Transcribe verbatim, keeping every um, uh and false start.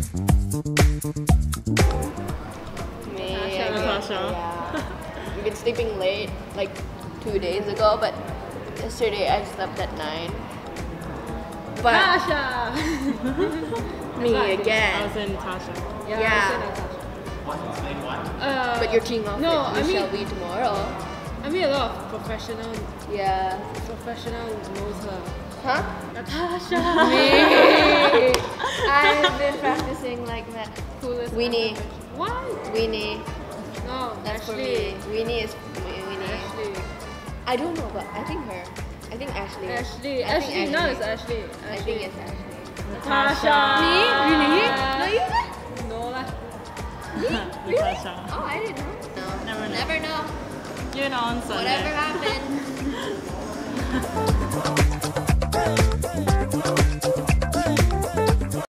Me, Natasha. Natasha. Yeah. We've been sleeping late, like two days ago, but yesterday I slept at nine. But Natasha! me I again. was in Natasha. Yeah. Yeah. I was in Natasha. Uh, But you're teeing off no, with I mean, Shelby tomorrow. I mean a lot of professional, Yeah. professional knows her. Huh? Natasha! Me. I've been practicing like that. Coolest Winnie. Why? Winnie. No, That's for Ashley. me. Winnie is Winnie. Ashley. I don't know, but I think her. I think Ashley. Ashley. I think Ashley. No, it's Ashley. I Ashley. think it's Ashley. Natasha. Me? Really? No, you? No lah. Natasha. Oh, I didn't know. No. Never know. Never know. You're on Sunday. Whatever happened.